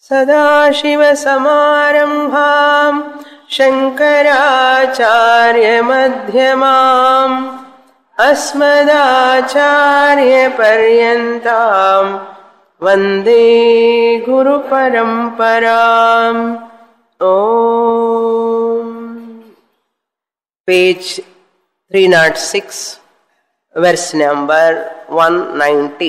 सदाशिवसमारम्भाम् शङ्कराचार्यमध्यमाम् अस्मदाचार्यपर्यन्ताम् वन्दे गुरुपरम्पराम्. Om. Page 306, verse number 190.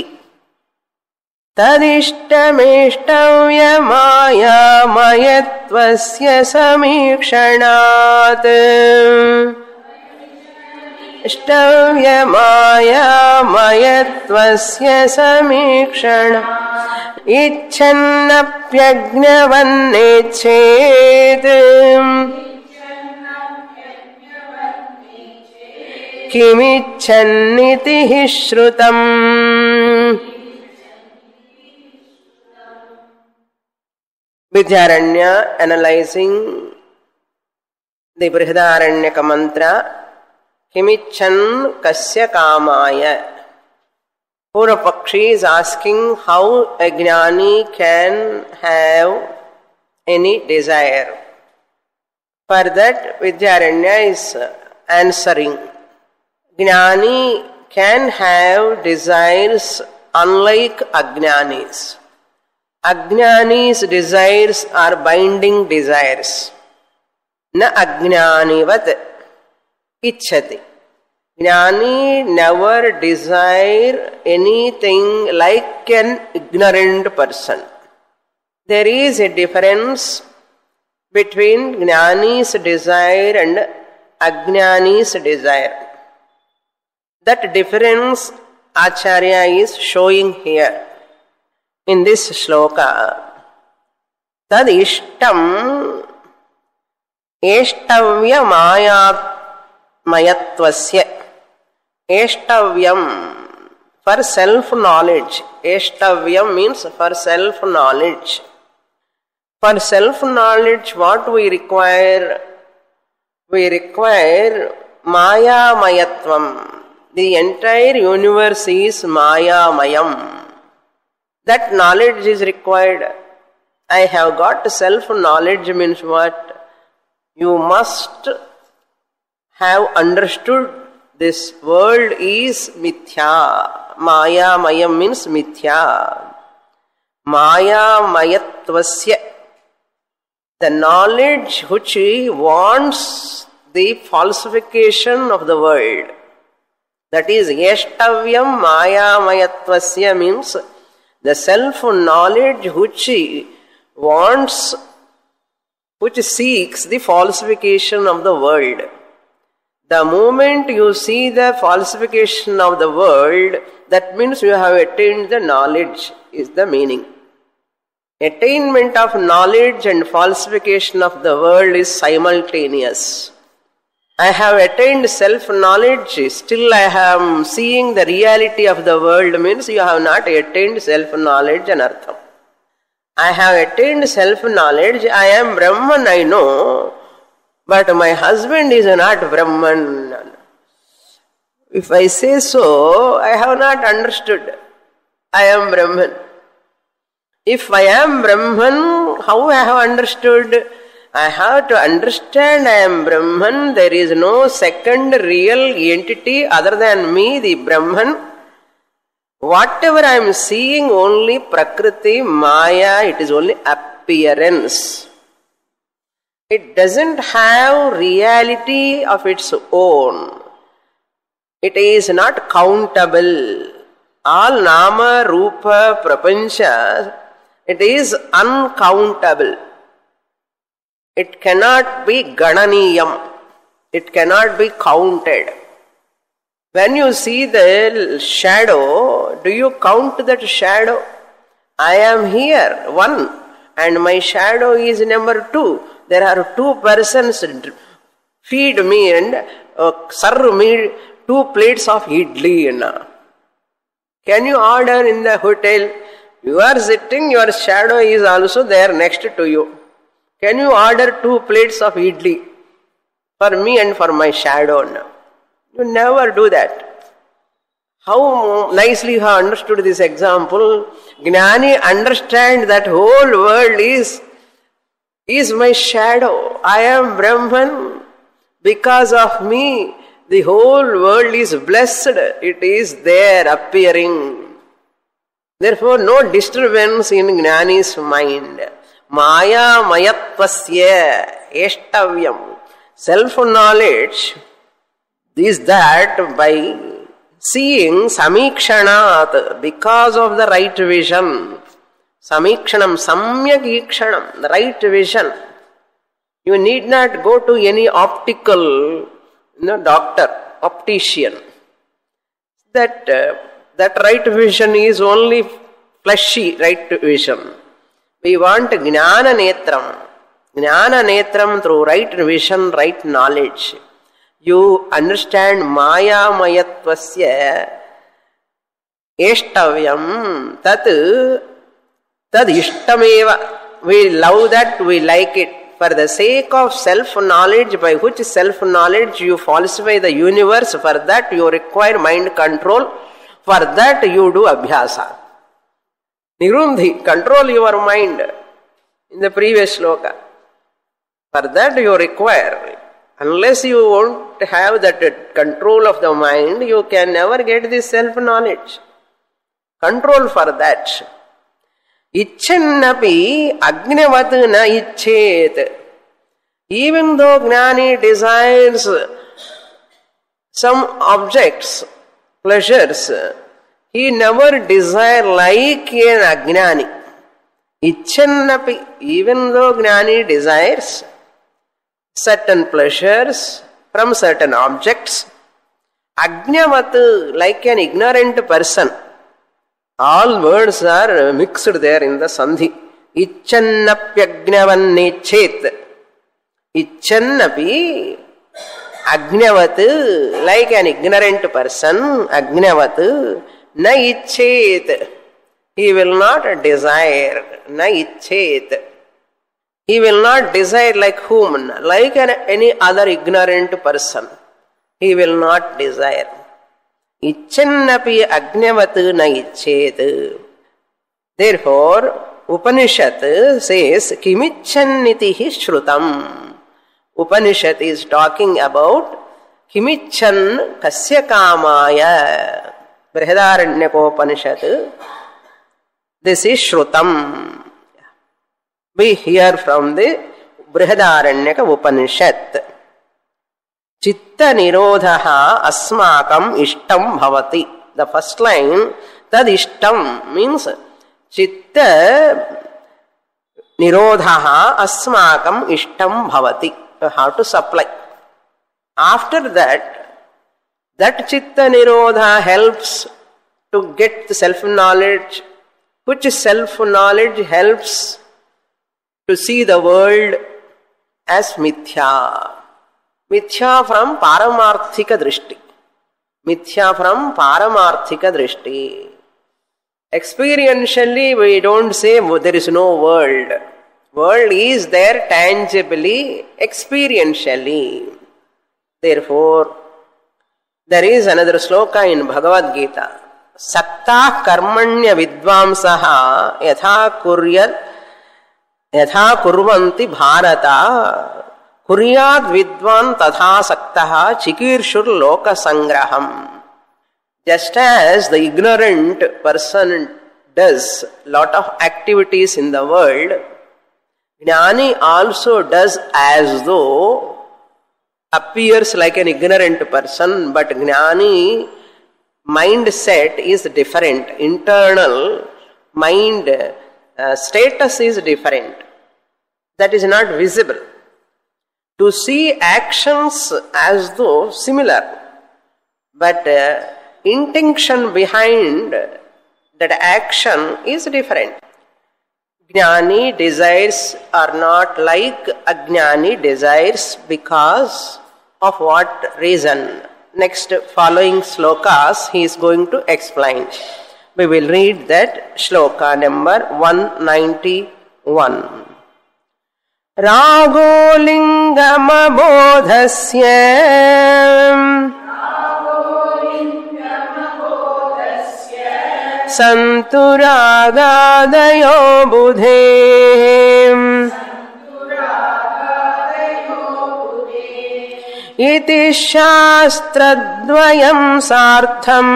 तदिष्टमेष्टव्यमायामयत्वस्य समीक्षणात् इष्टव्यमायामयत्वस्य समीक्षण इच्छन्नप्यज्ञवन्नेच्छेत् किमिच्छन्निति हि श्रुतम्. Vidhyaranya analyzing the Brihadaranyaka mantra, Kimichan kasya kamaya. Purapakshi is asking how a jnani can have any desire. For that Vidhyaranya is answering. Jnani can have desires unlike Ajnanis. Ajnani's desires are binding desires. Na ajnanivat ichchati. Jnani never desire anything like an ignorant person. There is a difference between Jnani's desire and Ajnani's desire. That difference Acharya is showing here. In this shloka, tad ishtam eshtavya mayatvasya. Eshtavyam, for self-knowledge. Eshtavyam means for self-knowledge. For self-knowledge, what we require? We require maya-mayatvam. The entire universe is maya-mayam. That knowledge is required. I have got self-knowledge means what? You must have understood this world is mithya. Maya mayam means mithya. Maya mayatvasya. The knowledge which wants the falsification of the world. That is yeshtavyam maya mayatvasya means the self-knowledge which wants, which seeks the falsification of the world. The moment you see the falsification of the world, that means you have attained the knowledge, is the meaning. Attainment of knowledge and falsification of the world is simultaneous. I have attained self-knowledge, still I am seeing the reality of the world means you have not attained self-knowledge and artham. I have attained self-knowledge, I am Brahman, I know, but my husband is not Brahman. If I say so, I have not understood. I am Brahman. If I am Brahman, how I have understood? I have to understand I am Brahman. There is no second real entity other than me, the Brahman. Whatever I am seeing, only Prakriti, Maya, it is only appearance. It doesn't have reality of its own. It is not countable. All Nama, Rupa, Prapancha, it is uncountable. It cannot be gananiyam. It cannot be counted. When you see the shadow, do you count that shadow? I am here, one, and my shadow is number two. There are two persons feed me and serve me 2 plates of idli. Can you order in the hotel? You are sitting, your shadow is also there next to you. Can you order 2 plates of idli for me and for my shadow? You never do that. How nicely you have understood this example. Jnani understand that whole world is my shadow. I am Brahman. Because of me, the whole world is blessed. It is there appearing. Therefore, no disturbance in Jnani's mind. Maya mayatvasya eshtavyam. Self-knowledge is that by seeing samikshanat, because of the right vision. Samikshanam, samyak ikshanam, the right vision. You need not go to any optical doctor, optician. That right vision is only fleshy right vision. We want Jnana Netram. Jnana Netram through right vision, right knowledge. You understand Maya Mayatvasya Eshtavyam Tad Ishtameva. We love that, we like it. For the sake of self-knowledge, by which self-knowledge you falsify the universe, for that you require mind control, for that you do abhyasa. Nirundhi, control your mind in the previous shloka. For that you require. Unless you won't have that control of the mind, you can never get this self-knowledge. Control for that. Icchannapi agnavat na icchet. Even though Jnani desires some objects, pleasures, he never desires like an Ajnani. Icchannapi, even though Jnani desires certain pleasures from certain objects, Ajnavat, like an ignorant person. All words are mixed there in the Sandhi. Iccannapyagnavannichet. Iccannapi agnavat, like an ignorant person, agnavat, na icchet. He will not desire. Na icchet. He will not desire like whom? Like any other ignorant person. He will not desire. Icchannapi agnavat na icchet. Therefore, Upanishad says, Kimiccannitihi shrutam. Upanishad is talking about Kimichan kasya kamaya. Brihadaranyaka. This is shrutam. We hear from the Brihadaranyaka Upanishad. Chitta nirodhaha asmakam ishtam bhavati. The first line, tad ishtam means chitta nirodhaha asmakam ishtam bhavati. How to supply. After that chitta nirodha helps to get the self-knowledge, which self-knowledge helps to see the world as mithya. Mithya from paramarthika drishti. Mithya from paramarthika drishti. Experientially, we don't say there is no world. World is there tangibly, experientially. Therefore, there is another sloka in Bhagavad Gita. Saktah karmanya vidvamsaha yatha kurvanti bharata kuryad vidvan tatha saktaha chikirshur loka sangraham. Just as the ignorant person does lot of activities in the world, Jnani also does as though appears like an ignorant person, but Jnani mindset is different. Internal mind status is different. That is not visible. To see actions as though similar, but intention behind that action is different. Jnani desires are not like Ajnani desires. Because of what reason? Next following slokas he is going to explain. We will read that shloka number 191. Rago lingama bodhasya संतु रागादयो बुधेः इति शास्त्रद्वयं सार्थम्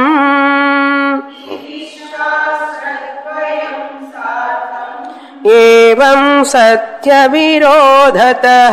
एवं सत्यविरोधतः।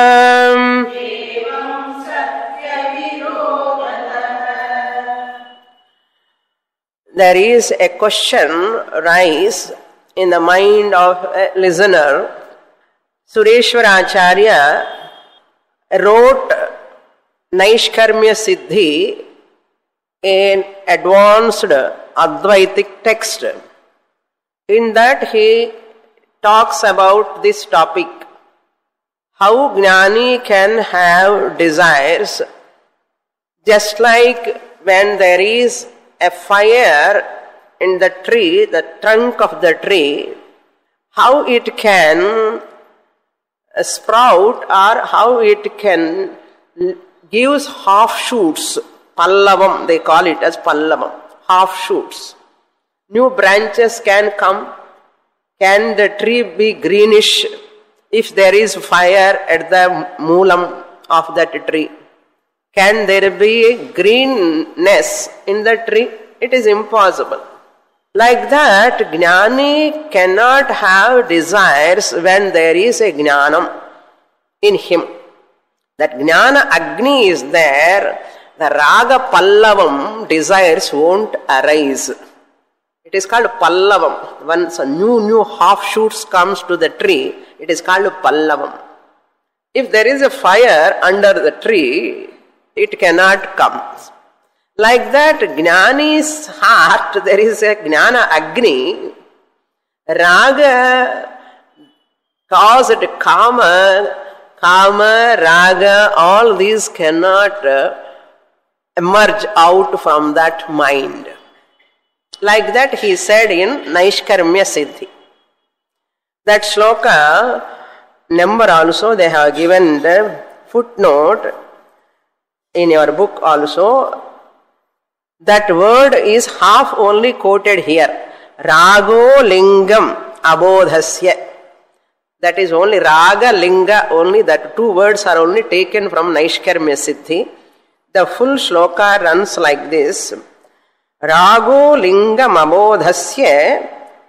There is a question rise in the mind of a listener. Sureshwaracharya wrote Naishkarmya Siddhi, an advanced Advaitic text. In that he talks about this topic, how Jnani can have desires, just like when there is a fire in the tree, the trunk of the tree, how it can sprout or how it can gives half shoots, pallavam, they call it as pallavam, half shoots. New branches can come. Can the tree be greenish if there is fire at the moolam of that tree? Can there be greenness in the tree? It is impossible. Like that, Jnani cannot have desires when there is a Jnanam in him. That Jnana Agni is there, the Raga Pallavam desires won't arise. It is called Pallavam. Once a new half shoots comes to the tree, it is called Pallavam. If there is a fire under the tree, it cannot come. Like that, Jnani's heart, there is a Jnana Agni. Raga caused Kama, Raga, all these cannot emerge out from that mind. Like that he said in Naishkarmya Siddhi. That shloka number also they have given the footnote in your book also. That word is half only quoted here. Rago lingam abodhasya. That is only raga linga, only that two words are only taken from Naishkarmya Siddhi. The full shloka runs like this. Rago lingam abodhasya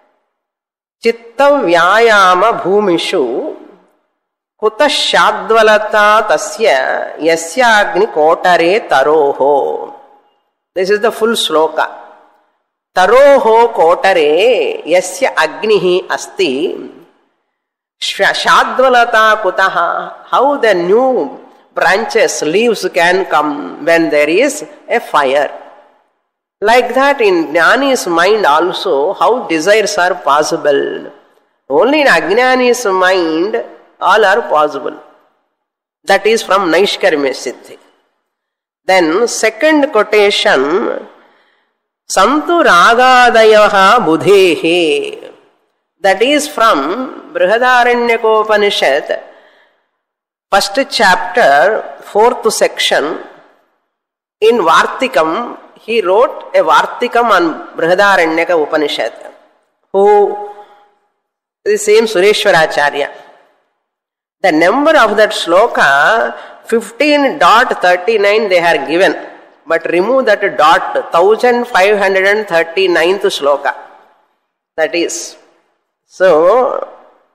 chitta vyayama bhumishu kuta shadvalata tasya yasya agni kotare taroho. This is the full shloka. Taroho kotare yasya agnihi asti shadvalata kutaha. How the new branches, leaves can come when there is a fire. Like that in Jnani's mind also, how desires are possible. Only in Ajnani's mind, all are possible. That is from Naishkarmya Siddhi. Then second quotation, Santu Ragadayaha Budhehe. That is from Brihadaranyaka, first chapter, fourth section. In Vartikam, he wrote a Vartikam on Brihadaranyaka Upanishad, who is the same Sureshwaracharya. The number of that shloka, 15.39 they are given, but remove that dot, 1539th shloka. That is. So,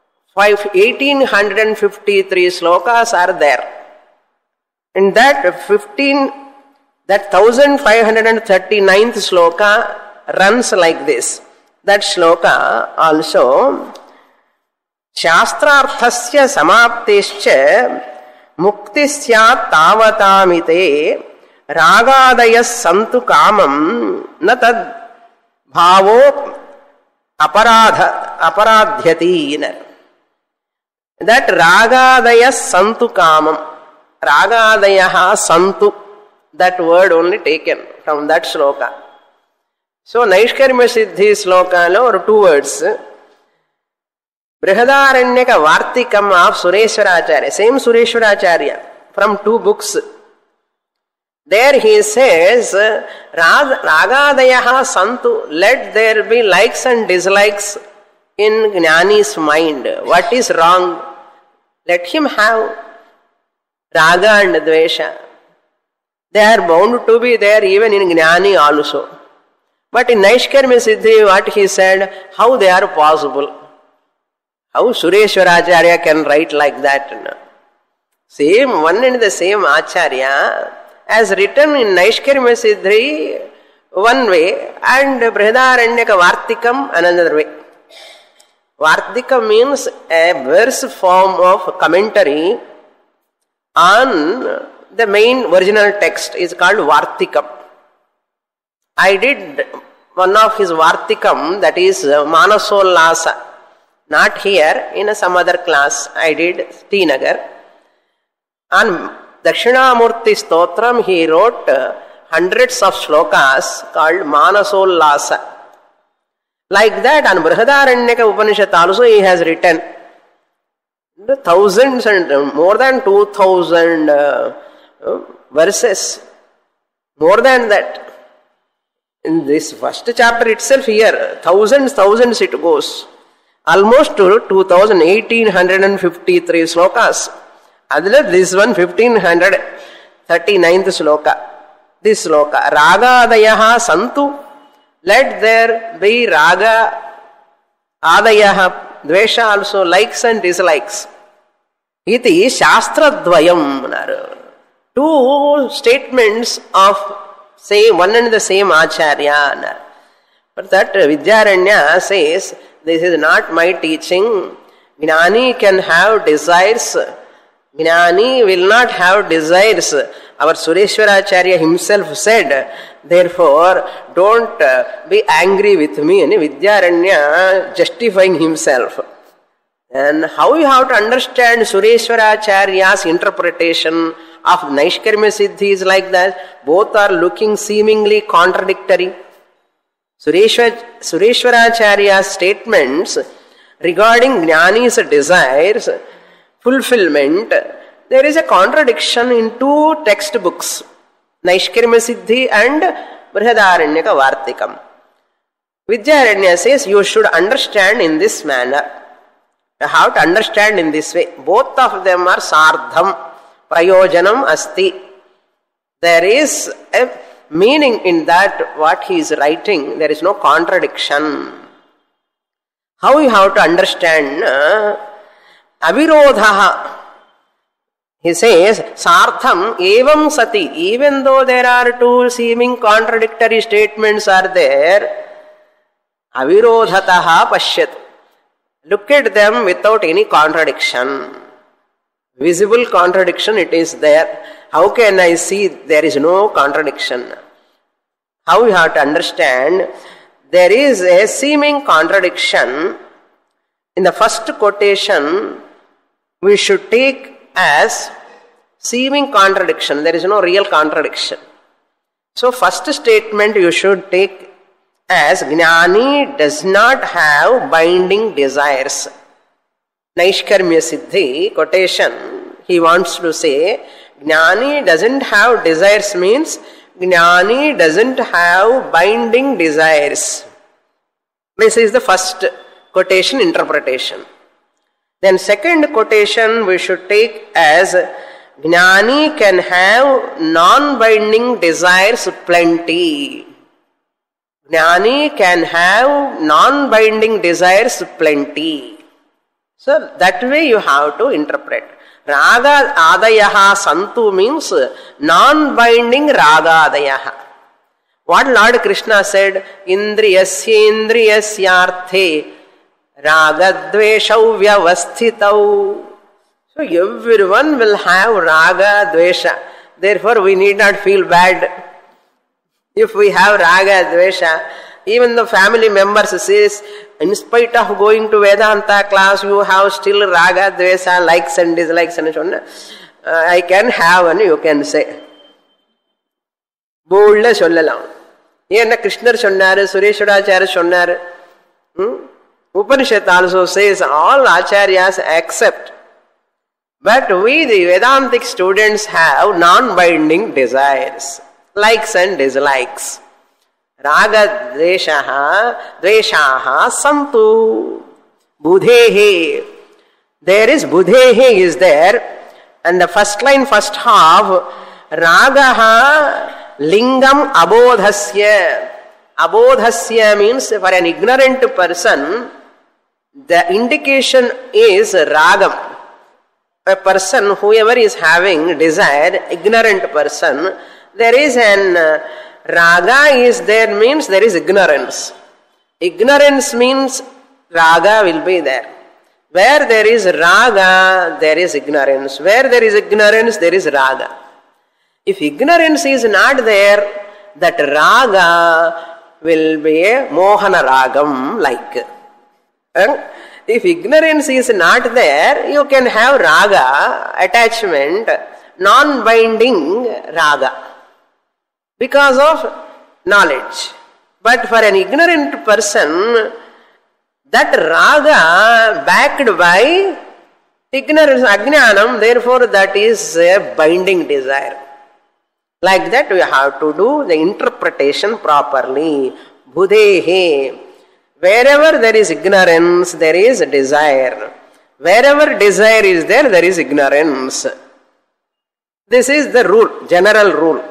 1853 slokas are there. In that 1539th shloka runs like this. That shloka also, Shastrarthasya samaptescha mukti syat tavatamite ragadayas santu kamam na tad bhavo aparadhyati. That ragadayas santu kamam, ragadayaha santu, that word only taken from that shloka. So Naishkarmya Siddhi shloka or two words. Brihadaranyaka Vartikam of Sureshwaracharya, same Sureshwaracharya, from two books. There he says, Ragadayaha Santu, let there be likes and dislikes in Jnani's mind. What is wrong? Let him have Raga and Dvesha. They are bound to be there even in Jnani also. But in Naishkarmya Siddhi, what he said, how they are possible? How Sureshwaracharya can write like that? Same, one and the same Acharya as written in Naishkarmya Siddhi one way and Brihadaranyaka Vartikam another way. Vartika means a verse form of commentary on the main original text is called Vartikam. I did one of his Vartikam, that is Manasollasa. Not here, in some other class I did, Tinagar. On Dakshinamurti Stotram he wrote hundreds of slokas called Manasollasa. Like that on Brihadaranyaka Upanishad also he has written thousands and more than 2000 verses. More than that. In this first chapter itself here, thousands it goes. Almost to 1853 slokas. Other this one 1539th sloka. This sloka. Ragadayaha Santu. Let there be Raga, Adayaha, Dvesha also, likes and dislikes. Iti Shastradvayam. Two statements of one and the same Acharya. But that Vidyaranya says, this is not my teaching. Jnani can have desires. Jnani will not have desires. Our Sureshwaracharya himself said, therefore, don't be angry with me. And Vidyaranya justifying himself. And how you have to understand Sureshwaracharya's interpretation of Naishkarmya Siddhi is like that. Both are looking seemingly contradictory. Sureshwaracharya's statements regarding Jnani's desires, fulfillment, there is a contradiction in two textbooks, Naishkarmya Siddhi and Brihadaranyaka Vartikam. Vidyaranya says you should understand in this manner. You have to understand in this way. Both of them are sardham, prayojanam asti. There is a meaning in that what he is writing. There is no contradiction. How you have to understand? Avirodhaha. He says, Sartham evam sati. Even though there are two seeming contradictory statements are there, avirodhataha pashyat. Look at them without any contradiction. Visible contradiction it is there. How can I see there is no contradiction? How you have to understand? There is a seeming contradiction. In the first quotation, we should take as seeming contradiction. There is no real contradiction. So first statement you should take as Jnani does not have binding desires. Naishkarmya Siddhi quotation, he wants to say Jnani doesn't have desires means Jnani doesn't have binding desires. This is the first quotation interpretation. Then second quotation we should take as Jnani can have non-binding desires plenty. Jnani can have non-binding desires plenty. So that way you have to interpret. Raga adayaha santu means non-binding raga adayaha. What Lord Krishna said, Indriyasyendriyasyarthe ragadveshau vyavasthitau. So everyone will have raga dvesha. Therefore we need not feel bad if we have raga dvesha. Even the family members says, in spite of going to Vedanta class, you have still raga dvesha, likes and dislikes and so on. I can have and you can say. Bold sollalam. Yenna Krishnar sonnaru, Sureshwaracharya sonnaru. Upanishad also says all acharyas accept But we, the Vedantic students, have non-binding desires, likes and dislikes. Raga dveshaha santu budhehe. There is budhehe is there, and the first line, first half, ragaha lingam abodhasya. Abodhasya means for an ignorant person, the indication is ragam. A person, whoever is having desire, ignorant person, there is an raga is there means there is ignorance. Ignorance means raga will be there. Where there is raga, there is ignorance. Where there is ignorance, there is raga. If ignorance is not there, that raga will be a mohana ragam like. If ignorance is not there, you can have raga, attachment, non-binding raga, because of knowledge. But for an ignorant person, that raga backed by ignorance, ajnanam, therefore that is a binding desire. Like that we have to do the interpretation properly. Budhehe. Wherever there is ignorance, there is desire. Wherever desire is there, there is ignorance. This is the rule, general rule.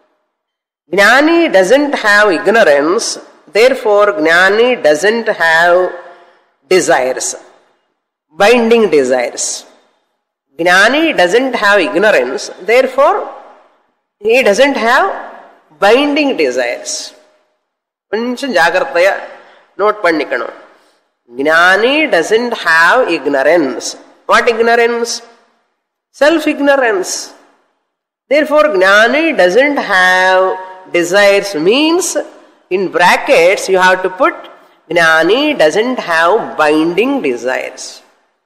Jnani doesn't have ignorance, therefore Jnani doesn't have desires, binding desires. Jnani doesn't have ignorance, therefore he doesn't have binding desires. Koncham jagrathaya note pannikano. Jnani doesn't have ignorance. What ignorance? Self-ignorance. Therefore, Jnani doesn't have desires means, in brackets you have to put, Jnani doesn't have binding desires.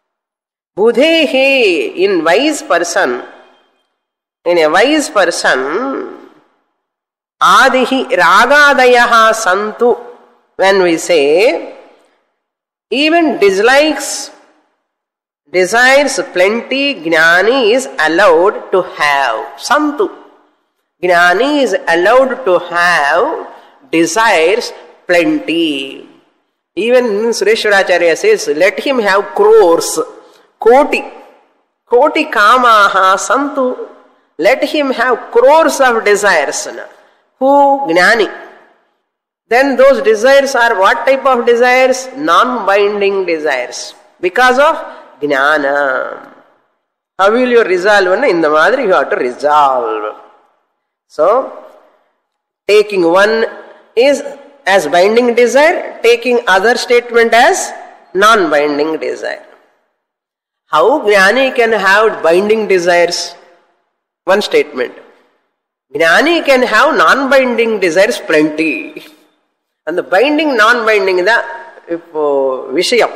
Budhehe, in wise person, in a wise person, adihi ragadayaha santu, when we say, even dislikes, desires plenty, Jnani is allowed to have. Santu. Jnani is allowed to have desires plenty. Even Sureshwaracharya says, let him have crores, koti kamaha santu. Let him have crores of desires. Who? Jnani. Then those desires are what type of desires? Non-binding desires. Because of Jnana. How will you resolve? In the Madri you have to resolve. So, taking one is as binding desire, taking other statement as non-binding desire. How Jnani can have binding desires? One statement. Jnani can have non-binding desires plenty. And the binding, non-binding, the Vishayam.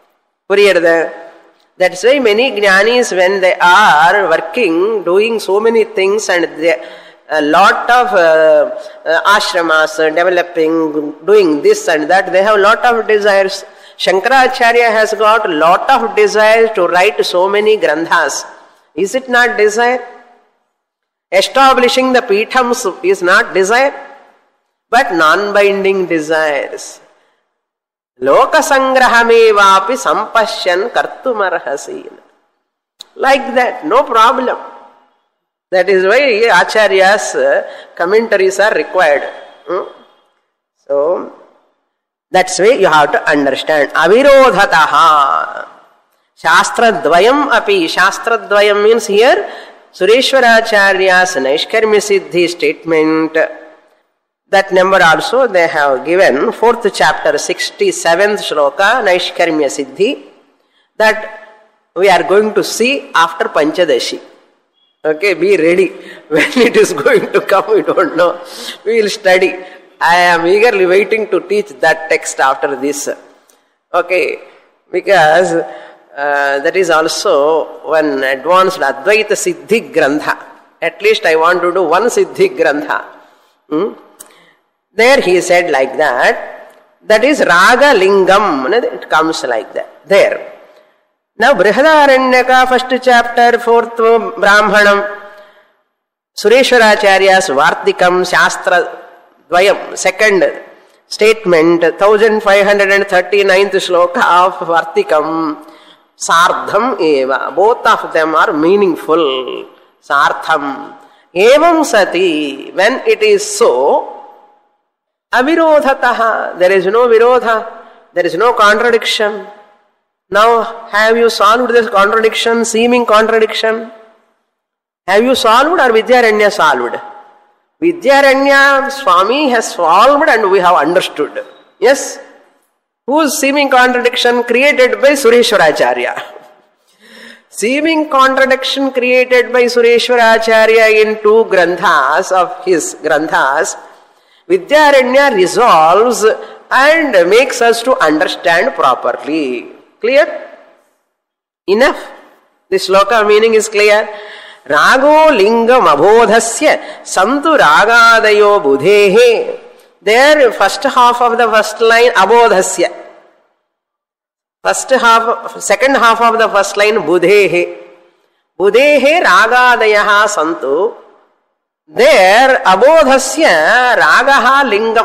That's why many Jnanis, when they are working, doing so many things, and a lot of ashramas, developing, doing this and that, they have a lot of desires. Shankaracharya has got a lot of desires to write so many granthas. Is it not desire? Establishing the Peethams is not desire, but non-binding desires. Loka sangrahamevapi sampashyan kartumarhasi. Like that, no problem. That is why Acharya's commentaries are required. So, that's why you have to understand. Avirodhataha. Shastradvayam api. Shastradvayam means here, Sureshwaracharya's Naishkarmya Siddhi statement, that number also they have given, 4th chapter, 67th shloka, Naishkarmya Siddhi, that we are going to see after Panchadashi. Okay, be ready. When it is going to come, we don't know. We will study. I am eagerly waiting to teach that text after this. Okay, because that is also one advanced Advaita Siddhi Grantha. At least I want to do one Siddhi Grantha. There he said like that. That is Raga Lingam. It comes like that. There. Now Brihadaranyaka, first chapter, 4th Brahmanam, Sureshwaracharya's Vartikam Shastra Dvayam, second statement, 1539th shloka of Vartikam, Sardham Eva. Both of them are meaningful. Sartham. Evam Sati. When it is so, Avirodhataha. There is no virodha. There is no contradiction. Now, have you solved this contradiction, seeming contradiction? Have you solved or Vidyaranya solved? Vidyaranya Swami has solved and we have understood. Yes? Whose seeming contradiction created by Sureshwaracharya? Seeming contradiction created by Sureshwaracharya in two granthas of his granthas, Vidyaranya resolves and makes us to understand properly. Clear? Enough. This sloka meaning is clear. Rago lingam abodhasya santu ragadayo budhehe. There, first half of the first line, abodhasya. Second half of the first line, budhehe. Budhehe ragadayaha santu. There, abodhasya ragaha lingam.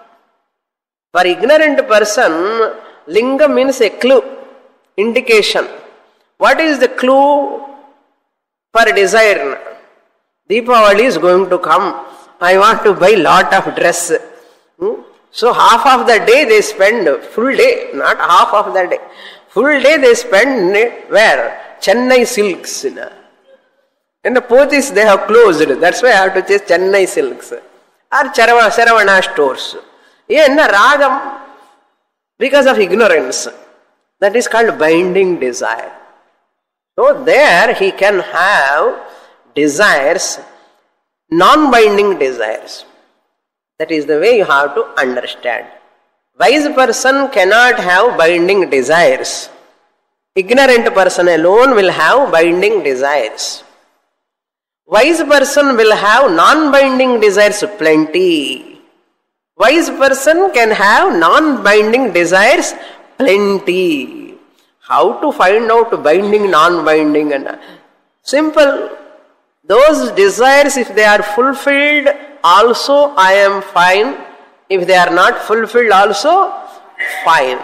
For ignorant person, lingam means a clue, indication. What is the clue for desire? Deepavali is going to come. I want to buy lot of dress. So half of the day they spend, full day, not half of the day. Full day they spend where? Chennai silks. And the Pothis they have closed. That's why I have to chase Chennai silks. Or Saravana stores. Yenna ragam. Because of ignorance. That is called binding desire. So there he can have desires, non-binding desires. That is the way you have to understand. Wise person cannot have binding desires. Ignorant person alone will have binding desires. Wise person will have non-binding desires plenty. Wise person can have non-binding desires plenty. How to find out binding, non-binding? Simple. Those desires, if they are fulfilled, also I am fine. If they are not fulfilled, also fine.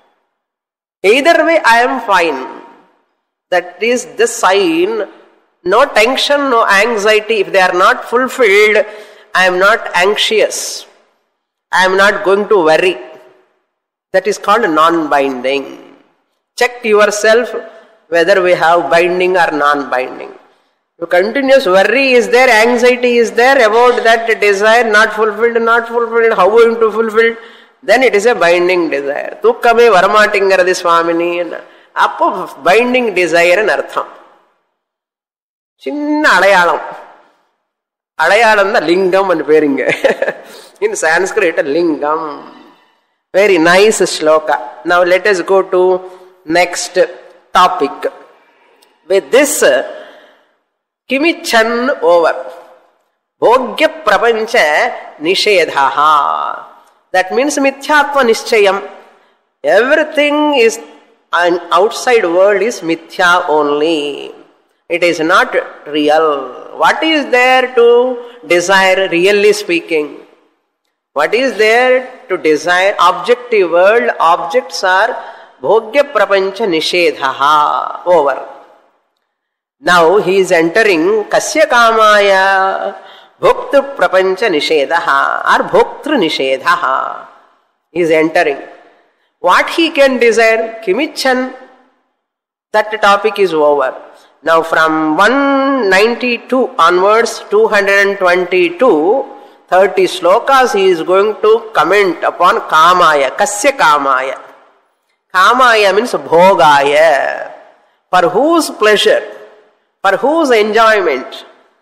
Either way, I am fine. That is the sign. No tension, no anxiety. If they are not fulfilled, I am not anxious. I am not going to worry. That is called non-binding. Check yourself whether we have binding or non-binding. If continuous worry is there, anxiety is there about that desire, not fulfilled, how going to fulfill, then it is a binding desire. Tukkame varamatingaradi swamini. Appo binding desire and artham. Chinna adayalam. Adayalam na lingam and peringa. In Sanskrit, lingam. Very nice shloka. Now let us go to next topic. With this, Kimichan over. Bhogya prapancha nishedhaha. That means mithyatva nischayam. Everything is an outside world is mithya only. It is not real. What is there to desire, really speaking? What is there to desire? Objective world, objects are bhogya prapancha nishedhaha. Over. Now he is entering kasya kamaya bhoktru prapancha nishedhaha or bhoktru nishedhaha. He is entering. What he can desire? Kimichan. That topic is over. Now from 192 onwards, 222, 30 slokas he is going to comment upon kamaya, kasya kamaya. Kamaya means bhogaya. For whose pleasure? For whose enjoyment?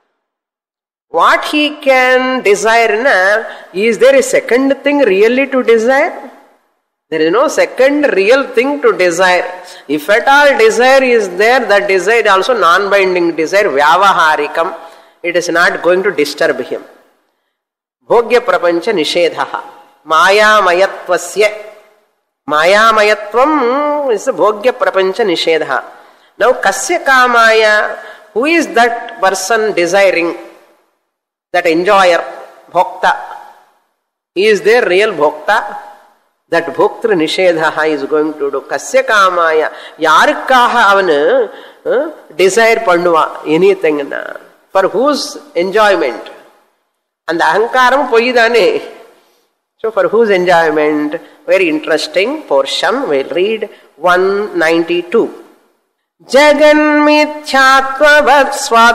What he can desire now, is there a second thing really to desire? There is no second real thing to desire. If at all desire is there, that desire is also non-binding desire, vyavaharikam. It is not going to disturb him. Bhogya prapancha nishedhaha. Maya mayatvasya. Maya mayatvam is bhogya prapancha nishedhaha. Now, kasya kamaya, who is that person desiring, that enjoyer, bhokta? Is there real bhokta? That bhoktru nishedha is going to do. Kasya kamaya, yarukkaha avanu desire pannuva anything na. For whose enjoyment? And the ahankaram poyidane. So for whose enjoyment? Very interesting portion. We'll read 192. Jagan mithyatvavat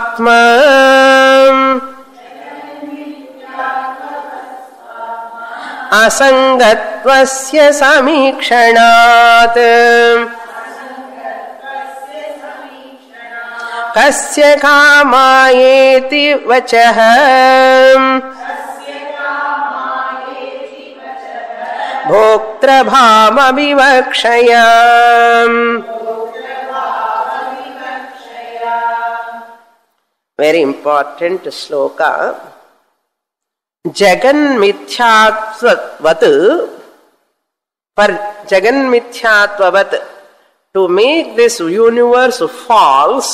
swatma asangatvasya samikshanaat kasya kamayeti vachah bhoktra bhava vivakshaya. Very important sloka. Jagan mithyatvavat, for Jagan mithyatvavat, to make this universe false,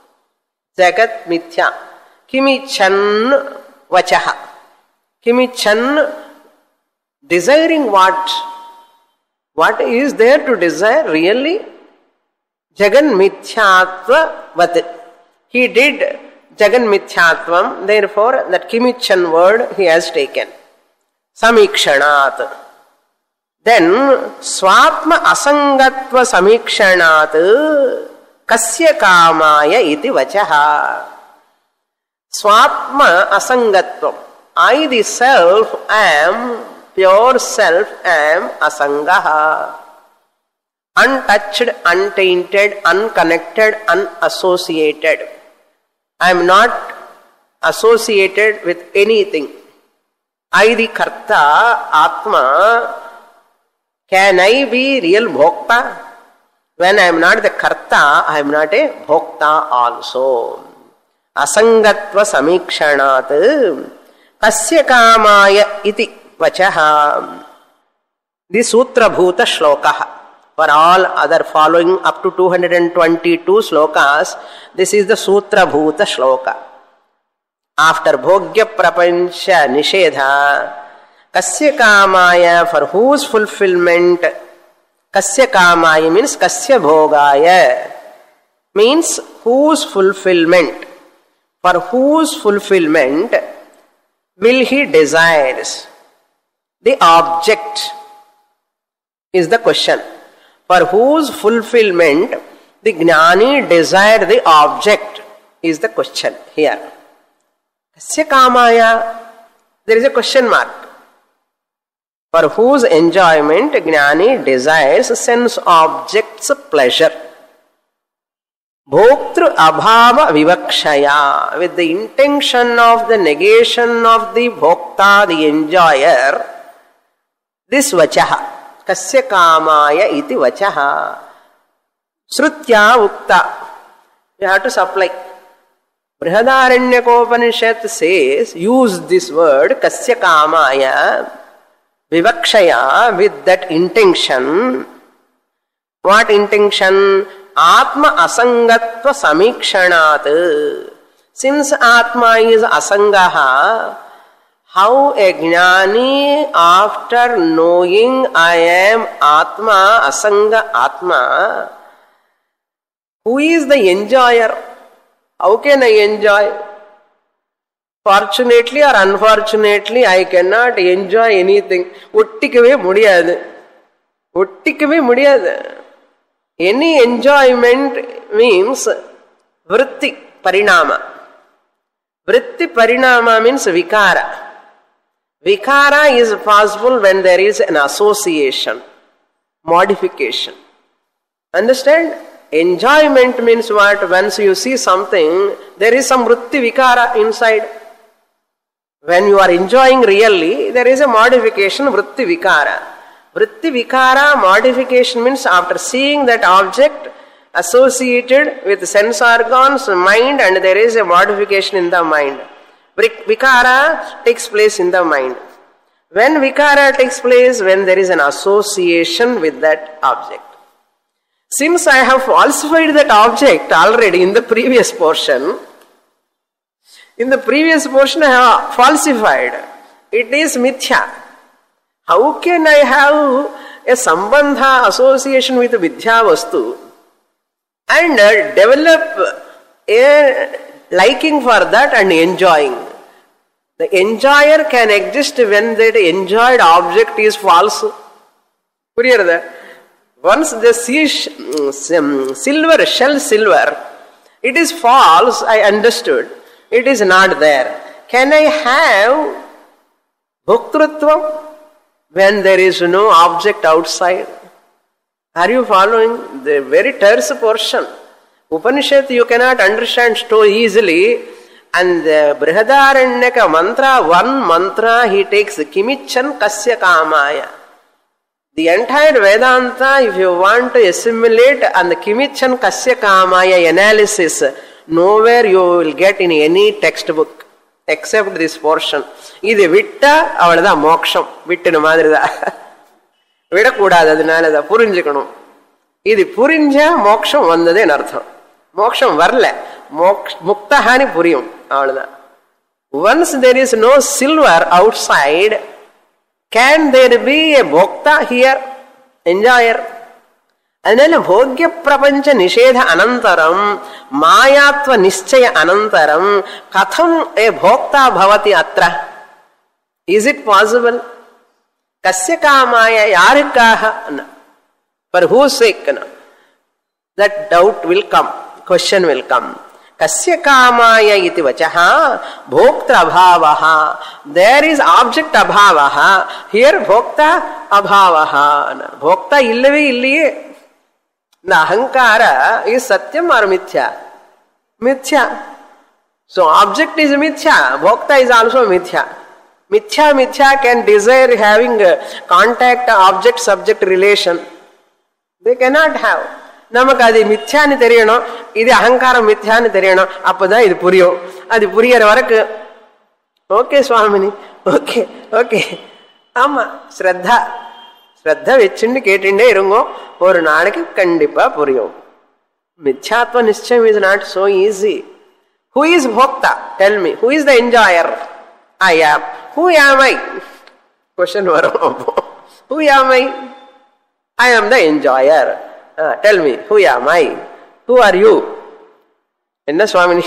Jagat mithya. Kimichan vachaha. Kimichan, desiring what? What is there to desire really? Jagan mithyatvavat. He did Jagan mithyatvam, therefore that kimichan word he has taken. Samikshanat. Then swatma asangatva samikshanat kasya kamaya iti vachaha. Swatma asangatvam. I the self am, pure self am asangaha. Untouched, untainted, unconnected, unassociated. I am not associated with anything. I the karta, atma, can I be real bhokta? When I am not the karta, I am not a bhokta also. Asangatva samikshanat kasya kamaya iti vachaha. The sutra bhuta shlokaha. For all other following up to 222 slokas, this is the sutra bhuta shloka. After bhogya prapancha nishedha, kasya kamaya, for whose fulfillment, kasya kamaya means kasya bhogaya, means whose fulfillment, for whose fulfillment will he desires. The object is the question. For whose fulfillment the Jnani desired the object is the question here. Kasya kamaya, there is a question mark. For whose enjoyment Jnani desires sense objects pleasure. Bhoktru abhava vivakshaya, with the intention of the negation of the bhokta, the enjoyer, this vachaha. Kasya kamaya iti vachaha. Srutya ukta. You have to supply. Brihadaranyaka says, use this word, kasya kamaya, vivakshaya, with that intention. What intention? Atma asangatva samikshanat. Since Atma is asangaha, how a Jnani, after knowing I am Atma, Asanga Atma, who is the enjoyer? How can I enjoy? Fortunately or unfortunately, I cannot enjoy anything. Uttikave mudiyadu. Uttikave mudiyadu. Any enjoyment means vritti parinama. Vritti parinama means vikara. Vikara is possible when there is an association, modification. Understand? Enjoyment means what? Once you see something, there is some vritti vikara inside. When you are enjoying really, there is a modification, vritti vikara. Vritti vikara modification means after seeing that object associated with sense organs, mind, and there is a modification in the mind. Vikara takes place in the mind. When vikara takes place? When there is an association with that object. Since I have falsified that object already in the previous portion, I have falsified. It is mithya. How can I have a sambandha association with vidya vastu and develop a liking for that and enjoying? The enjoyer can exist when that enjoyed object is false. Once the silver, it is false, I understood. It is not there. Can I have bhoktrutvam when there is no object outside? Are you following? The very terse portion. Upanishad you cannot understand so easily. And the Brihadaranyaka mantra, one mantra he takes kimichan kasya kamaya. The entire Vedanta, if you want to assimilate and the kimichan kasya kamaya analysis, nowhere you will get in any textbook except this portion. Idu vitta avladha moksham vittinu madrida vidakudadu adunala purinjikkanum. Idu purinja moksham vandade nartham. Moksham varla muktahani puriyum avladha. Once there is no silver outside, can there be a bhokta here, enjoyer? ಅದನ್ನೆಲ್ಲ ಭೋಗ್ಯ ಪ್ರಪಂಚ ನಿಷೇಧ ಅನಂತರಂ ಮಾಯಾತ್ವ ನಿಶ್ಚಯ ಅನಂತರಂ ಕಥಂ A ಭೋಕ್ತಾ ಭವತಿ ಅತ್ರ? Is it possible? ಕಸ್ಯ ಕಾಮಾಯ ಯಾರಿಗಾಹ? For whose sake that doubt will come, question will come. ಕಸ್ಯ ಕಾಮಾಯ ಇತಿ ವಚಃ ಭೋಕ್ತೃ ಅಭಾವಃ. ದೇರ್ ಈಸ್ ಆಬ್ಜೆಕ್ಟ್ ಅಭಾವಃ, ಹಿಯರ್ ಭೋಕ್ತಾ ಅಭಾವಃ. ಭೋಕ್ತಾ ಇಲ್ಲವೇ ಇಲ್ಲಿಯೇ. The ahankara is satyam or mithya? Mithya. So object is mithya, bhokta is also mithya. Mithya can desire having contact object subject relation. They cannot have. நமக்கு அது மித்யான்னு தெரியணும், இது அகங்காரம் மித்யான்னு தெரியணும், அப்பதான் இது புரியும். அது புரியற வரைக்கும் ஓகே சுவாமினி, ஓகே ஓகே, ஆமா ஸ்ரத்தா ஸ்ரத்த வச்சுன்னு கேட்டுட்டே இருங்கோ, ஒரு நாளைக்கு கண்டிப்பா புரியும். மித்யாத்வ நிச்சயம் is not so easy. Who is bhokta? Tell me. Who is the enjoyer? I am. Who am I? Question varum. Who am I? I am the enjoyer. Tell me, who am I? Who are you? Enna Swamini?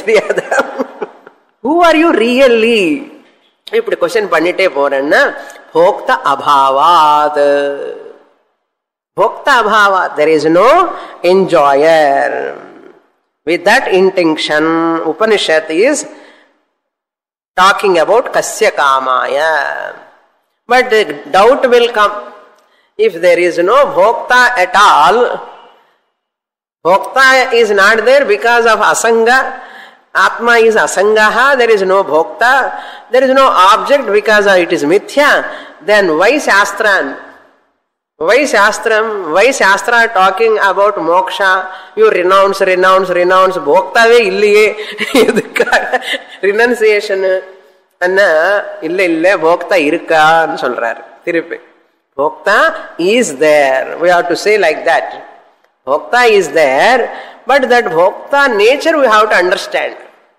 Who are you really? இப்படி question பண்ணிட்டே போறேன்னா bhokta abhavat. Bhokta abhavat. There is no enjoyer. With that intention, Upanishad is talking about kasya kamaya. But the doubt will come. If there is no bhokta at all, bhokta is not there because of asanga, atma is asangaha, there is no bhokta, there is no object because it is mithya, then why shastran? Why shastra talking about moksha? You renounce, bhoktave illiye. Renunciation anna illa bhokta irukka nu solrar. Thirupi bhokta is there. We have to say like that. Bhokta is there, but that bhokta nature we have to understand.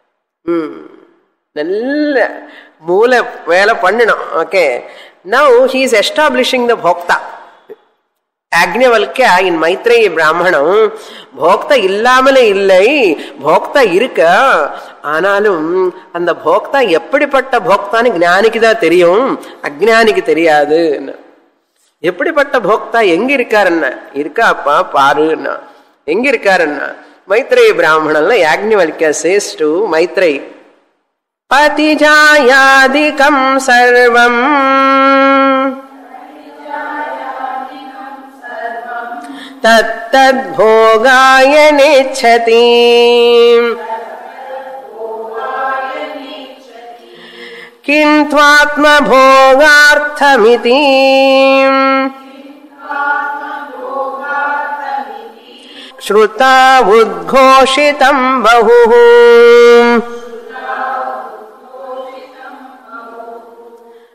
Nalla moola vela pannanum. Okay, now he is establishing the bhokta. Agnivalkya in Maitreyi Brahmanam, bhokta illamale illai, bhokta irukka, aanalum and bhokta eppadipatta bhoktanu gnaanikku theriyum, ajnanikku theriyadu. Eppadipatta bhokta enga irukkaranna, irukkaappa paaru-na, enga irukkaranna. Maitreyi Brahmanamla Agnivalkya says to Maitreyi, patijayadikam sarvam तत्तद् भोगाय नेच्छति किन्त्वात्मभोगार्थमिति श्रुता उद्घोषितं बहुः.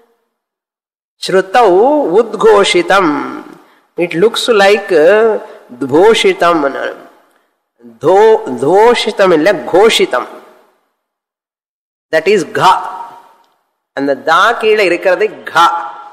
श्रुतौ उद्घोषितं. It looks like தோஷிதம். தோஷிதம் இல்ல, கோஷிதம். That is கா. அந்த தா கீழே இருக்கிறது கா.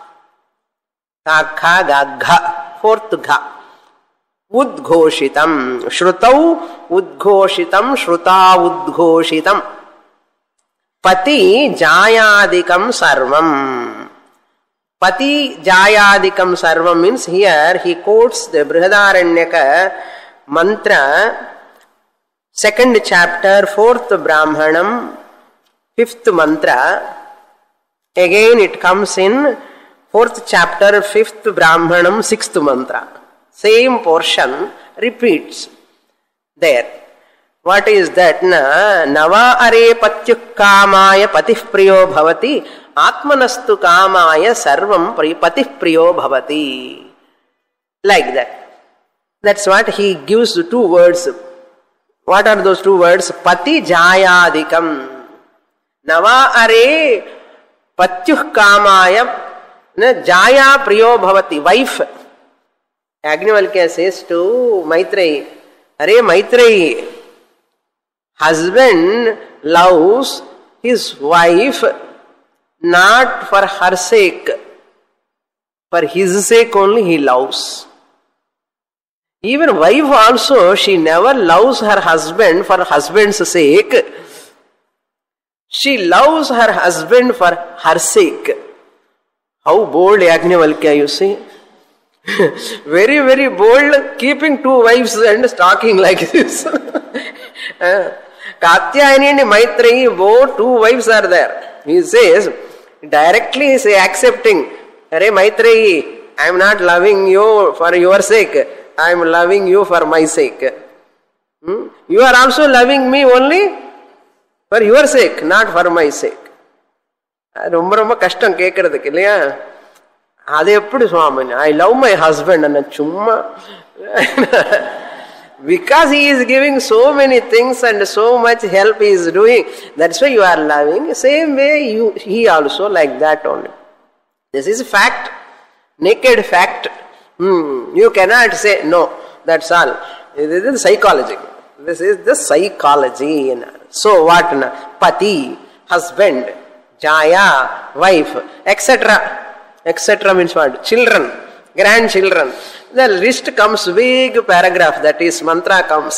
Fourth घा. उद्घोषितम श्रुतौ उद्घोषितम श्रुता उद्घोषितम. पति जायादिकम सर्वम. पति जायादिकम सर्वम means here he quotes the Brihadaranyaka mantra, 2nd chapter 4th Brahmanam 5th mantra. Again it comes in 4th chapter 5th Brahmanam 6th mantra. Same portion repeats there. What is that? Nava are patyuk kamaya patih priyo bhavati atmanastu kamaya sarvam patih priyo bhavati. Like that. That's what he gives the 2 words. What are those 2 words? Pati jayadikam. Nava are patyuk kamaya jaya priyo bhavati. Wife. Yajnavalkya says to Maitreyi, Are Maitreyi, husband loves his wife not for her sake. For his sake only he loves. Even wife also, she never loves her husband for husband's sake. She loves her husband for her sake. How bold Yajnavalkya, you see. Very, very bold, keeping 2 wives and talking like this. Katyayani and Maitreyi, both 2 wives are there. He says, directly he is accepting, Are Maitreyi, I am not loving you for your sake. I am loving you for my sake. You are also loving me only for your sake, not for my sake. ரொம்ப ரொம்ப கஷ்டம் கேட்கறதுக்கு இல்லையா? அது எப்படி சுவாமி, I love my husband அண்ணா சும்மா, because he is giving so many things and so much help he is doing, that's why you are loving. Same way he also like that only. This is fact, naked fact. You cannot say no, that's all. This is psychology. This is the psychology. So what? Pati, husband, jaya, wife, etc. etc. means what? Children, grandchildren. The list comes, big paragraph, that is mantra comes.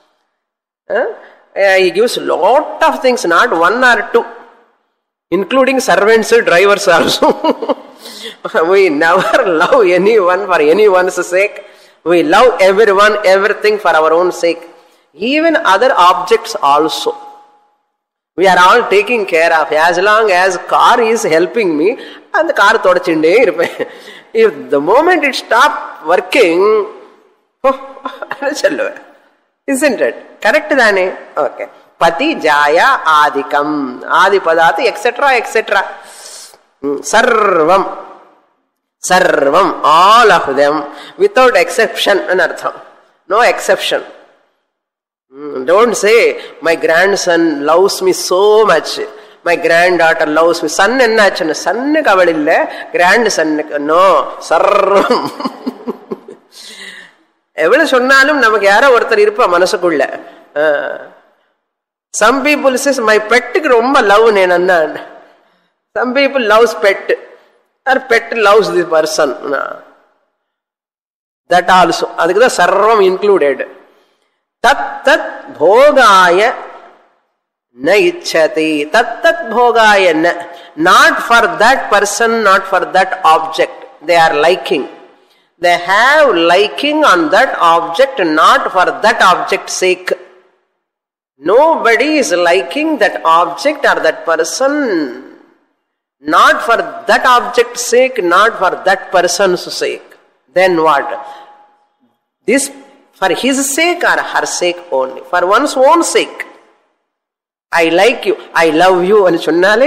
He gives lot of things, not 1 or 2, including servants, drivers also. We never love anyone for anyone's sake. We love everyone, everything for our own sake. Even other objects also. We are all taking care of. As long as car is helping me, and the car thodachinde irpen. If the moment it stop working, isn't it? Correct dane? Okay. Pati jaya adikam. Adipadati, etc. etc. Sarvam. Sarvam. All of them. Without exception. Anartham. No exception. Don't say, my grandson loves me so much. My granddaughter loves me. Son ennachu? Son kavalilla, grandson. No. Sarvam. Evadu sonnalum namakku yara orthar irpa manasukulla. Some people says, my pet ku romba love nenanna. Some people loves pet. Or pet loves this person. That also. Adukku da sarvam included. Tat tat bhogaya na ichchati. Tat tat bhogaya na. Not for that person, not for that object. They are liking. They have liking on that object, not for that object's sake. Nobody is liking that object or that person, not for that object's sake, not for that person's sake. Then what? This for his sake or her sake only. For one's own sake. I like you, I love you. And sunnale,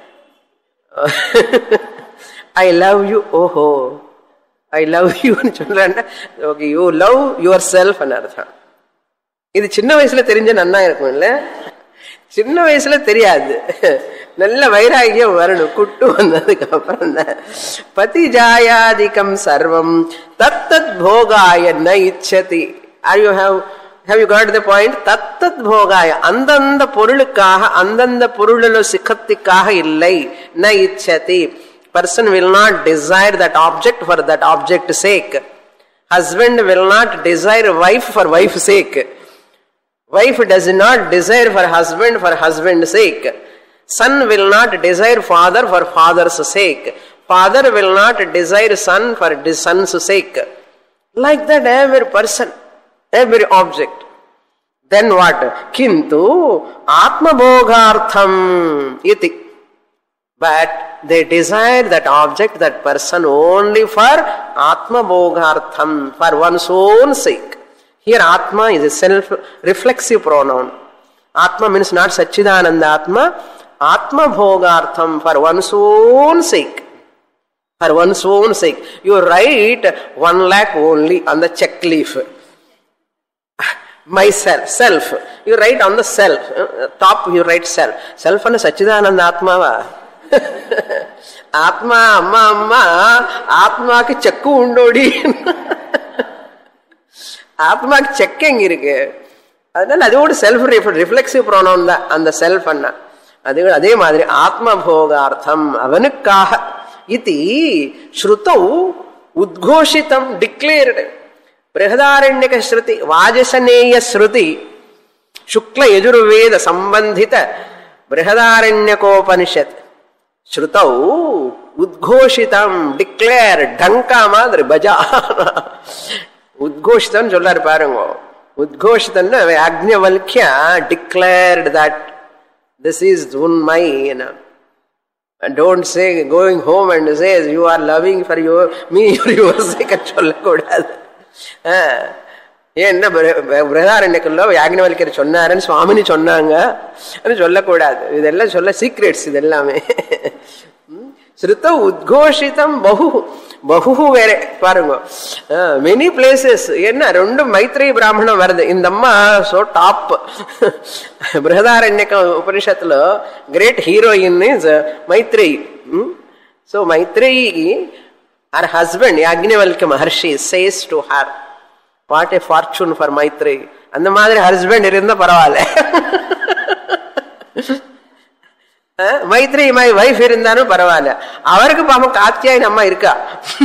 I love you. Oh, I love you. Okay, you love yourself. This chinna vayasula therinja nanna irukum illa. சின்ன வயசுல தெரியாது, நல்ல வைராகியம் வரணும். Good வந்ததுக்கு அப்புறம் தான் பதி ஜாயாதிகம் சர்வம் தத்தத் போகாய ந இச்சதி. Have you got the point? தத்தத் போகாய, அந்தந்த பொருளுக்காக அந்தந்த பொருளில் சிக்கத்திற்காக இல்லை. ந இச்சதி, person will not desire that object for that object's sake. Husband will not desire wife for wife's sake. Wife does not desire for husband's sake. Son will not desire father for father's sake. Father will not desire son for son's sake. Like that every person, every object. Then what? Kintu atma bhogartham iti. But they desire that object, that person only for atma bhogartham, for one's own sake. Here atma is a self-reflexive pronoun. Atma means not Satchidananda Atma. Atma bhogartham, for one's own sake. For one's own sake. You write 1 lakh only on the check leaf. Myself, self. You write on the self. Top you write self. Self and Satchidananda Atma va. Atma, amma, Atma ki chakku undodi. ஆத்மாக்கு check எங்க இருக்கு? அதனால அதோட self reflexive pronoun தான் அந்த self அண்ணா. அதே மாதிரி ஆத்ம போகார்த்தம், அவனுக்காக. இது ஸ்ருதௌ உத்கோஷிதம், டிக்ளேர்டு. பிரகதாரண்யக ஸ்ருதி, வாஜசனேய ஸ்ருதி, சுக்ல யஜுர்வேத சம்பந்தித பிரகதாரண்யகோபனிஷத் ஸ்ருதௌ உத்கோஷிதம், டிக்ளேர், டங்கா மாதிரி பஜா. உத்கோஷிதம் சொல்றாரு பாருங்க. உத்கோஷிதம்னா யாக்ஞவல்க்யா declared that this is unmai. Don't say going home and says you are loving for me for your sake சொல்லக்கூடாது. ஏன்னா பிரதாரண்யக்குள்ள யாக்ஞவல்க்யர் சொன்னாருன்னு சுவாமினி சொன்னாங்க சொல்லக்கூடாது. இதெல்லாம் சொல்ல சீக்ரெட்ஸ் இதெல்லாமே. ஸ்ருத உத்கோஷிதம் பகு பகு வேற பாருங்க. Many places. என்ன 2 மைத்ரேயி பிராமணம் வருது. இந்த அம்மா சோ டாப். பிரகதாரண்யக உபனிஷத்துல கிரேட் ஹீரோயின் இஸ் மைத்ரேயி. So மைத்ரேயி, her husband யாக்ஞவல்க்ய மகர்ஷி says to her, what a fortune for Maitreyi. அந்த மாதிரி ஹஸ்பண்ட் இருந்தா பரவாயில்ல. மைத்ரேயி மை வைஃப் இருந்தாலும் பரவாயில்ல. அவருக்கு பாவம் காத்தியாயன் அம்மா இருக்கா.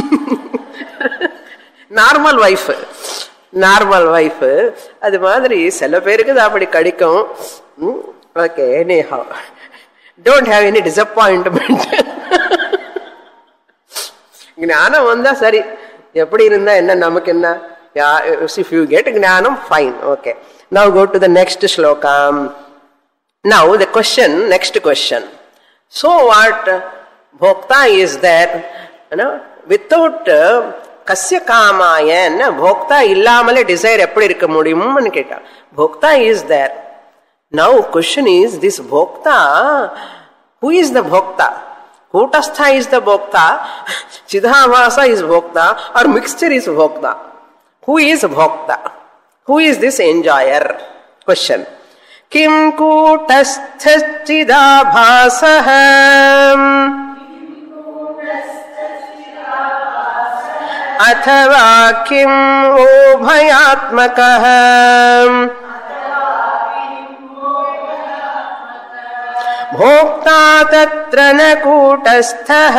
Normal wife, normal wife. அது மாதிரி சில பேருக்கு அது அப்படி கிடைக்கும். Okay, anyhow, don't have any disappointment. ஞானம் வந்தா சரி, எப்படி இருந்தா என்ன, நமக்கு என்ன. If you get ஞானம், fine, okay. Now go to the next shloka. Now the question, next question. So what bhokta is there, without kasya kamaya, bhokta illamale desire eppadi irukka mudiyumnu ketta. Bhokta is there. Now question is, this bhokta, who is the bhokta? Kutastha is the bhokta, Chidabhasa is bhokta, or mixture is bhokta? Who is bhokta? Who is this enjoyer? Question. Kim kutasthaschidabhasah athava kim ubhayatmakah bhokta tatra na kutasthah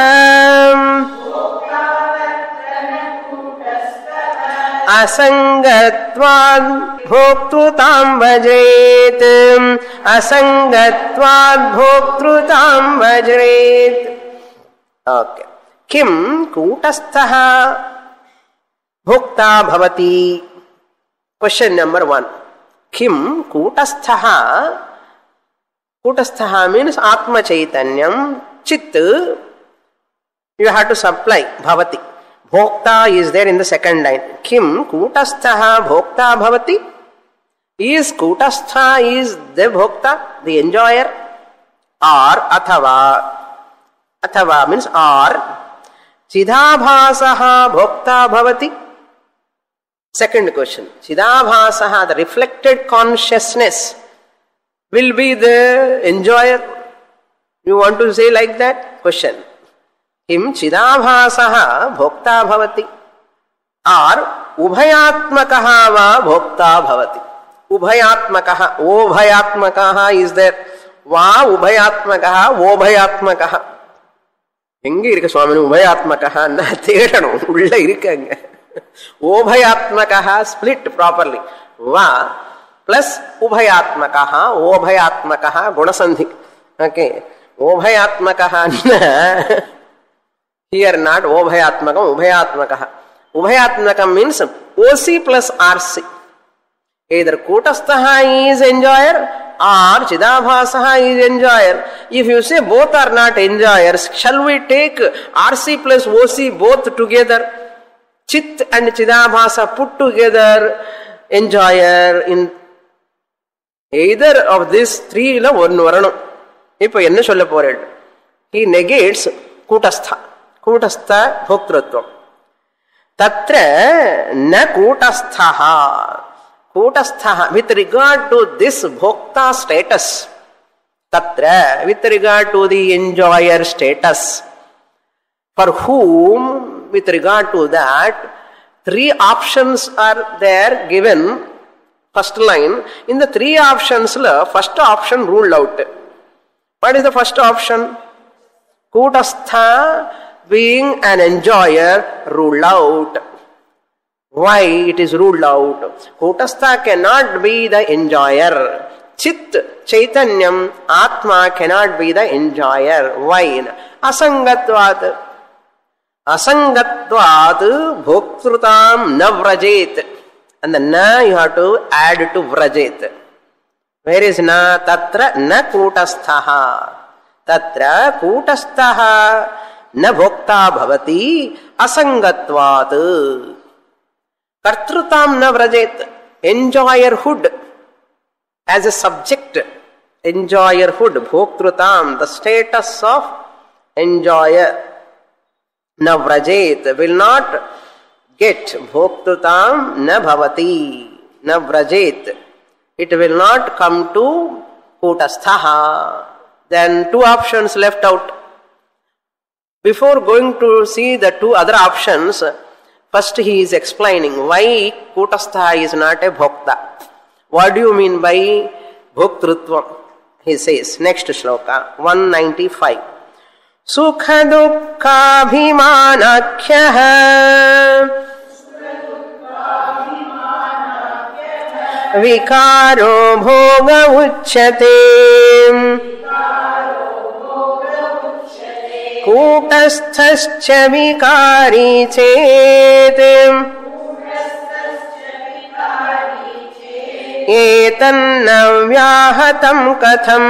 असंगत्वाद भोक्तृतां भजेत, असंगत्वाद भोक्तृतां भजेत. Okay. किम कूटस्थः भोक्ता भवति? Question number 1. किम कूटस्थः? कूटस्थः मीन्स आत्म चैतन्यम, चित्. You have to supply bhavati. Bhokta is there in the second line. Kim kutastha bhokta bhavati? Is kutastha is the bhokta, the enjoyer? Or athava? Athava means or. Chidabhasaha bhokta bhavati? Second question. Chidabhasaha, the reflected consciousness, will be the enjoyer. You want to say like that? Question. Kim chidabhasaha bhokta bhavati or ubhayatmakaha va bhokta bhavati. Ubhayatmakaha, obhayatmakaha is there. Va ubhayatmakaha, obhayatmakaha. எங்க இருக்கு சுவாமி உபயாத்மகா தேடணும், உள்ள இருக்காங்க. ஓபயாத்மகா split properly. வா plus உபயாத்மகா, ஓபயாத்மகா குணசந்தி. ஓகே, ஓபயாத்மகா ஹியர் நாட் ஓபயாத்மகம், உபயாத்மகா. உபயாத்மகம் means OC plus RC. Either Kutastaha is enjoyer or Chidabhasaha is enjoyer. If you say both are not enjoyers, shall we take RC plus OC both together? Chit and Chidabhasa put together, enjoyer in either of these three la one varanam. Ipo enna solla pored? He negates Kutastha. Kutastha bhoktritvam. Tatra na Kutasthaha. Kutastha, with regard to this bhokta status, tatra, with regard to the enjoyer status, for whom, with regard to that, three options are there given. First line, in the three options, first option ruled out. What is the first option? Kutastha, being an enjoyer, ruled out. Why it is ruled out? Kutastha cannot be the enjoyer. Chit, Chaitanyam, Atma cannot be the enjoyer. Why? Asangatvat. Asangatvat bhoktrutam na vrajet. And the na you have to add to vrajet. Where is na? Tatra na kutasthaha. Tatra kutasthaha na bhokta bhavati asangatvat. Kartrutam na vrajet. Enjoyerhood as a subject. Enjoyerhood. Bhoktrutam, the status of enjoyer. Na vrajet will not get. Bhoktrutam na bhavati. Na vrajet. It will not come to kutasthaha. Then two options left out. Before going to see the two other options, first he is explaining why Kutastha is not a bhokta. What do you mean by bhoktrutvam? He says, next shloka, 195. Sukha dukkha bhimanakhyah vikaro bhoga uchyate Kutasthascha vikari chet etanna vyahatam katham.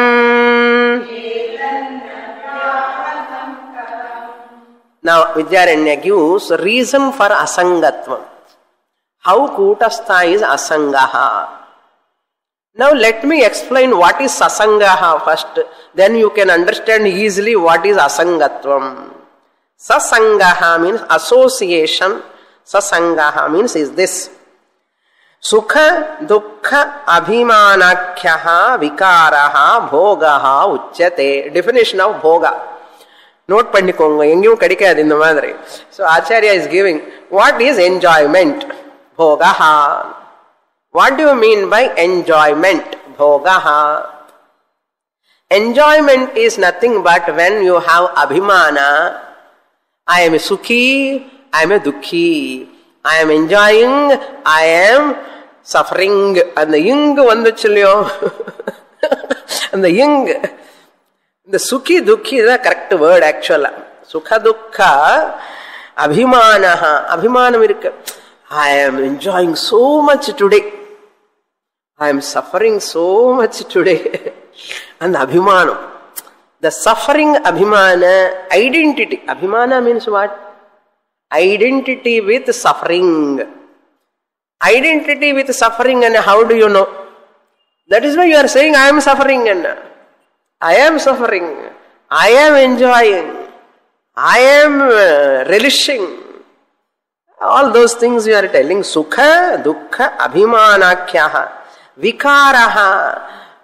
Now Vidyaranya gives reason for asangatvam. How Kutastha is asangaha. Now let me explain what is sasangaha first. Then you can understand easily what is asangatvam. Sasangaha means association. Sasangaha means is this. Sukha dukkha abhimanakyaha vikaraha bhogaha uchyate. Definition of bhoga. Note pannikonga. Engiyum kadikadu indha madri. So Acharya is giving what is enjoyment. Bhogaha. What do you mean by enjoyment? Bhogaha. Enjoyment is nothing but when you have abhimana. I am sukhi, I am a dukhi. I am enjoying, I am suffering. And the ying vanduchilyo. And the ying. The sukhi dukhi is the correct word actually. Sukha dukkha abhimanaha. Abhimanam irukku. I am enjoying so much today. I am suffering so much today. And abhimanam. The suffering abhimana, identity. Abhimana means what? Identity with suffering. Identity with suffering, and how do you know? That is why you are saying I am suffering and I am suffering. I am enjoying. I am relishing. All those things you are telling. Sukha, dukkha, abhimanakyaha. Vikaraha.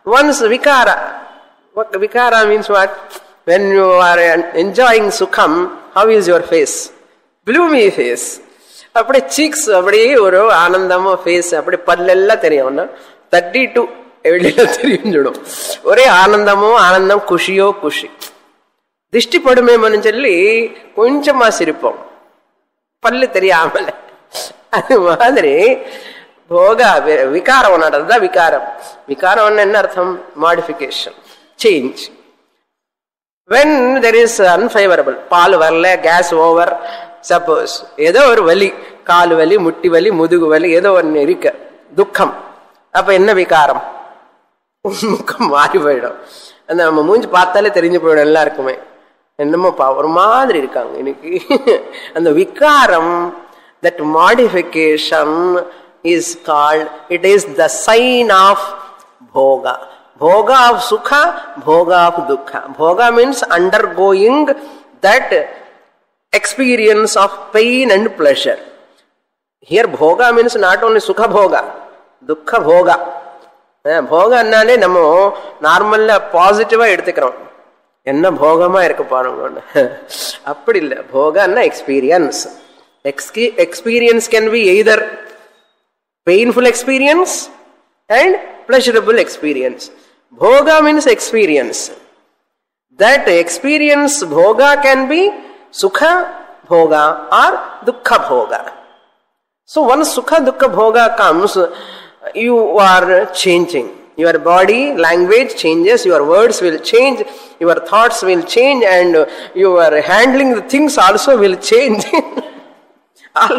Once vikara. Vikara means what? When you are enjoying sukham, how is your face? Gloomy face. அப்படி சீக்ஸ் அப்படியே ஒரு ஆனந்தமா face அப்படி பல்லெல்லாம் தெரியும் 32 வெளியில தெரிஞ்சிடும். ஒரே ஆனந்தமோ ஆனந்தம், குஷியோ குஷி. திஷ்டி படுமேமனு சொல்லி கொஞ்சமா சிரிப்போம், பல்லு தெரியாமல. அது மாதிரி போக விகாரம் நடந்தா விகாரம். விகாரம் என்ன அர்த்தம்? Modification, change. when there is unfavorable, பால் வரல, கேஸ் ஓவர், சப்போஸ் ஏதோ ஒரு வலி, கால் வலி, முட்டி வலி, முதுகு வலி, ஏதோ ஒன்று இருக்க, துக்கம். அப்ப என்ன விகாரம்? முகம் மாறி போயிடும். அந்த நம்ம மூஞ்சி பார்த்தாலே தெரிஞ்சு போயிடும் எல்லாருக்குமே, என்னமோ ஒரு மாதிரி இருக்காங்க இன்னைக்கு. அந்த விகாரம், that modification is called, it is the sign of bhoga. Bhoga of sukha, bhoga of dukkha. Bhoga means undergoing that experience of pain and pleasure. Here bhoga means not only sukha bhoga, dukkha bhoga. Bhoga annale நம்ம நார்மலா பாசிட்டிவா எடுத்துக்கிறோம், என்ன போகமா இருக்கு பாருங்க. அப்படி இல்லை, போகன்னா experience. Experience can be either painful experience and pleasurable experience. Bhoga means experience. That experience, bhoga, can be sukha bhoga or dukkha bhoga. So once sukha dukkha bhoga comes, you are changing. Your body language changes, your words will change, your thoughts will change, and your handling the things also will change. All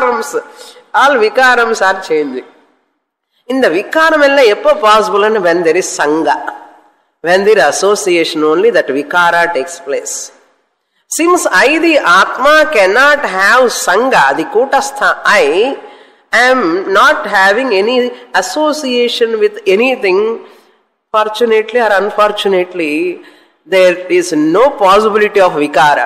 vikarams are changing. In the vikaram ella eppo possible? And when there is sangha, when there is association, only that vikara takes place. Since I, the Atma, cannot have sangha, the Kutastha I am not having any association with anything, fortunately or unfortunately, there is no possibility of vikara.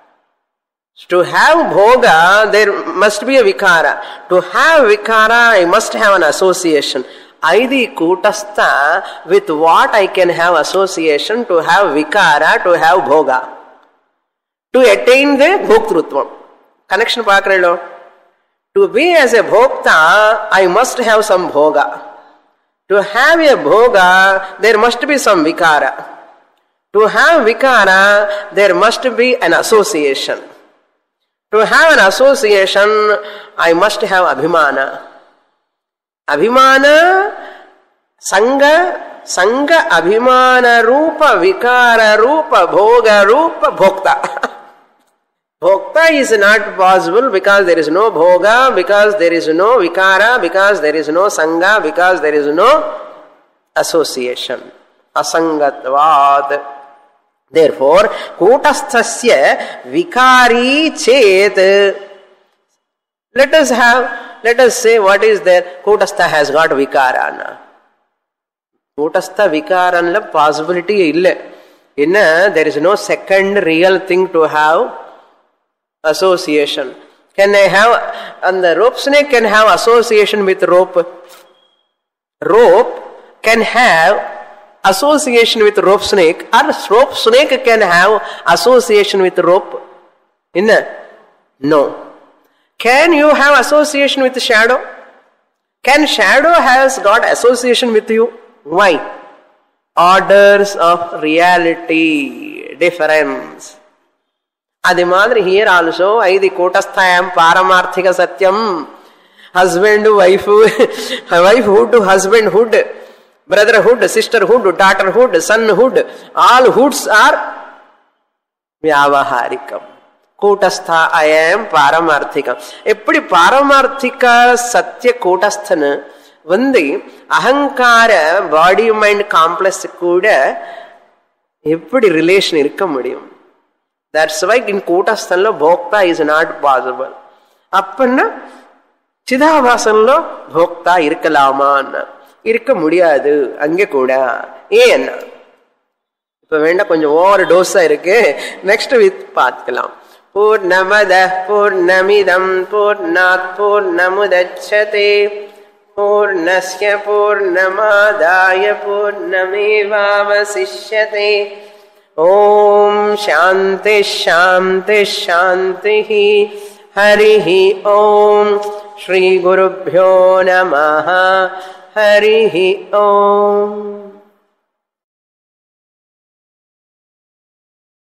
To have bhoga, there must be a vikara. To have vikara, I must have an association. I, the Kutastha, with what I can have association to have vikara, to have bhoga, to attain the bhoktrutvam. Connection paakrelo. To be as a bhokta, I must have some bhoga. To have a bhoga, there must be some vikara. To have vikara, there must be an association. To have an association, I must have abhimana. Abhimana, sangha abhimana rupa, vikara rupa, bhoga rupa, bhokta. Bhokta is not possible because there is no bhoga, because there is no vikara, because there is no sangha, because there is no association. Asangatvad. Therefore, kutasthasya vikari chet. Let us say what is there. Kutastha has got vikarana. Kutastha vikaranla possibility illa. There is no second real thing to have association. Can I have, and the rope snake can have association with rope. Rope can have association with rope snake, or rope snake can have association with rope. No. Can you have association with shadow? Can shadow has got association with you? Why? Orders of reality, difference. Adi madri here also, I, the Kutasthayam Paramarthika Satyam. Husband, wifehood to husbandhood, brotherhood, sisterhood, daughterhood, sonhood, all hoods are vyavaharikam. Kutastha I am paramarthikam. Eppadi paramarthika satya kutasthana வந்து அகங்கார body mind complex கூட எப்படி relation இருக்க முடியும்? That's why in கூட்டஸ்தன்ல భోక్తా is not possible. அப்பன்னா சிதாபாசன்ல భోక్తా இருக்கலாமா? இருக்க முடியாது அங்கே கூட. ஏன்? இப்ப வேண்டாம், கொஞ்சம் ஓவர் டோஸா இருக்கு. நெக்ஸ்ட் வீக் பார்க்கலாம். பூர்ணமத பூர்ணமிதம் பூர்ணாத் பூர்ணமுதச்யதே पूर्णस्य पूर्णमादाय पूर्णमेवावशिष्यते। ओम शांति शांति शांति। हरिः ओम। श्री गुरुभ्यो नमः। हरिः ओम।